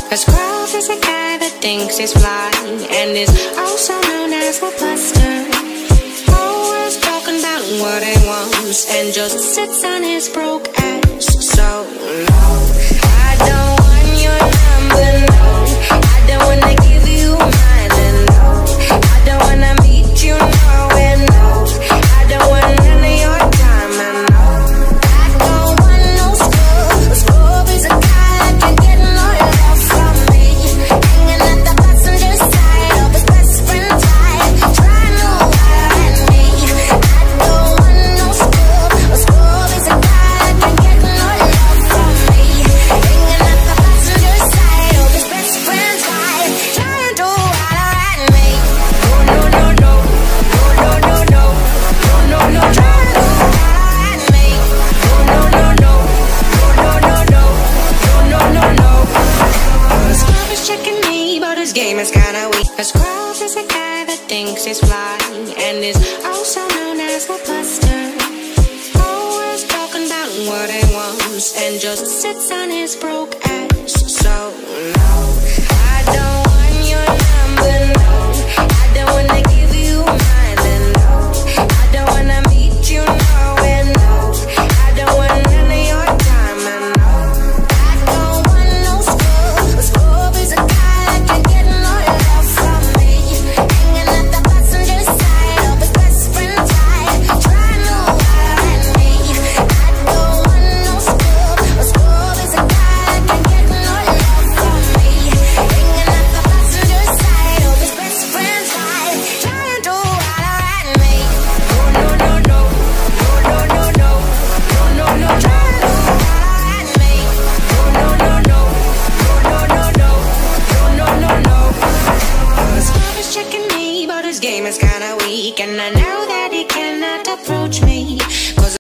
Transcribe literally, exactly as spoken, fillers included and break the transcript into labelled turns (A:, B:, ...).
A: Cause Grove is a guy that thinks he's fly and is also known as a buster. Always talking about what he wants and just sits on his broke ass. So no, I don't want your number, no. I don't wanna give you mine, and no, I don't wanna meet you nowhere, no. I don't want none of your time, and no, I don't want no scrub. Scrub is a guy that can get no love from me, hanging at the passenger side of his best friend's ride, trying to wire at me. I don't want no scrub. A scrub is a guy that can get no love from me, hanging at the passenger side of his best friend's ride, trying to wire at me. No, no, no, no, no, no, no, no, no, no, no, trying to wire at me. No, no, no, no, no, no, no, no, no, no, no. Scrub is checking me, but his game is kinda weak. Cause Scrub is a guy that thinks he's fly and is also known as a buster. Always talking about what he wants and just sits on his broke ass. So no, I don't want your number, no. I don't wanna give you mine, and no, I don't wanna meet you nowhere, no. I don't want none of your time, and no, I don't want no scrub. A scrub is a guy that can get no love from me, hanging at the passenger side of his best friend's ride, trying to wire at me. I don't want no scrub. A scrub is a guy that can get no love from me, hanging at the passenger side of his best friend's ride, trying to wire at me. No, no, no, no, no, no, no, no, no, no, trying to wire at me. No, no, no, no, no, no, no, no, no, no, no. Scrub is checking me, but his game is kinda weak, and I know that he cannot approach me.